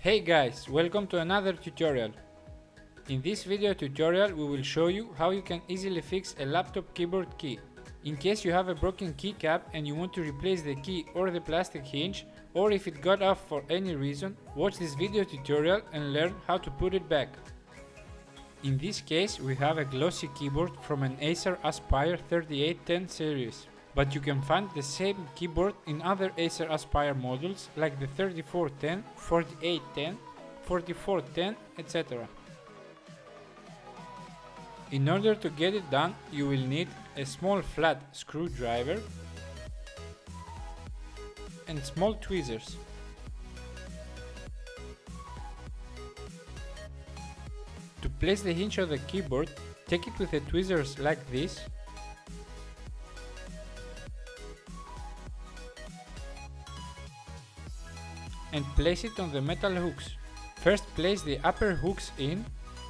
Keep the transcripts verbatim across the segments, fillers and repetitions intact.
Hey guys, welcome to another tutorial. In this video tutorial we will show you how you can easily fix a laptop keyboard key. In case you have a broken keycap and you want to replace the key or the plastic hinge, or if it got off for any reason, watch this video tutorial and learn how to put it back. In this case we have a glossy keyboard from an Acer Aspire thirty-eight ten series. But you can find the same keyboard in other Acer Aspire models like the thirty-four ten, forty-eight ten, forty-four ten, et cetera. In order to get it done, you will need a small flat screwdriver and small tweezers. To place the hinge of the keyboard, take it with the tweezers like this . And place it on the metal hooks. First place the upper hooks in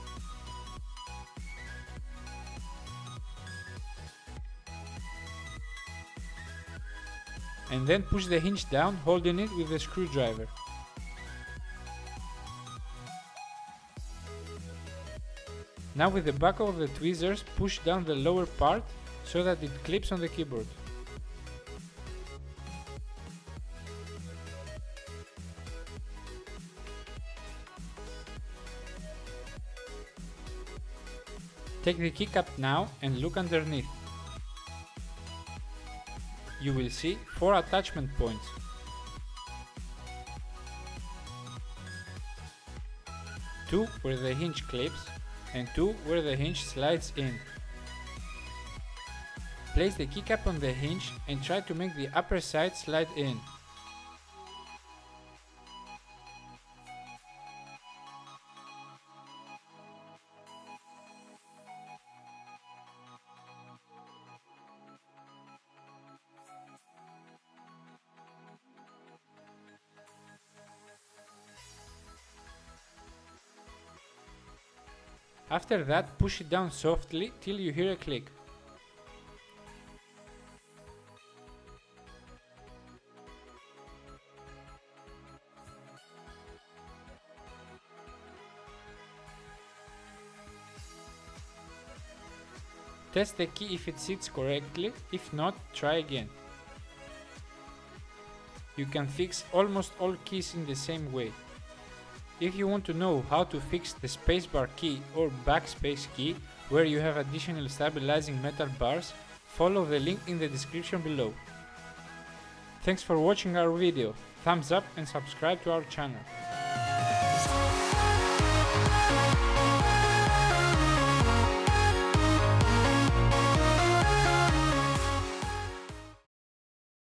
and then push the hinge down, holding it with the screwdriver. Now with the back of the tweezers push down the lower part so that it clips on the keyboard. Take the keycap now and look underneath. You will see four attachment points. Two where the hinge clips and two where the hinge slides in. Place the keycap on the hinge and try to make the upper side slide in. After that, push it down softly till you hear a click. Test the key if it sits correctly, if not, try again. You can fix almost all keys in the same way. If you want to know how to fix the spacebar key or backspace key where you have additional stabilizing metal bars, follow the link in the description below. Thanks for watching our video, thumbs up and subscribe to our channel.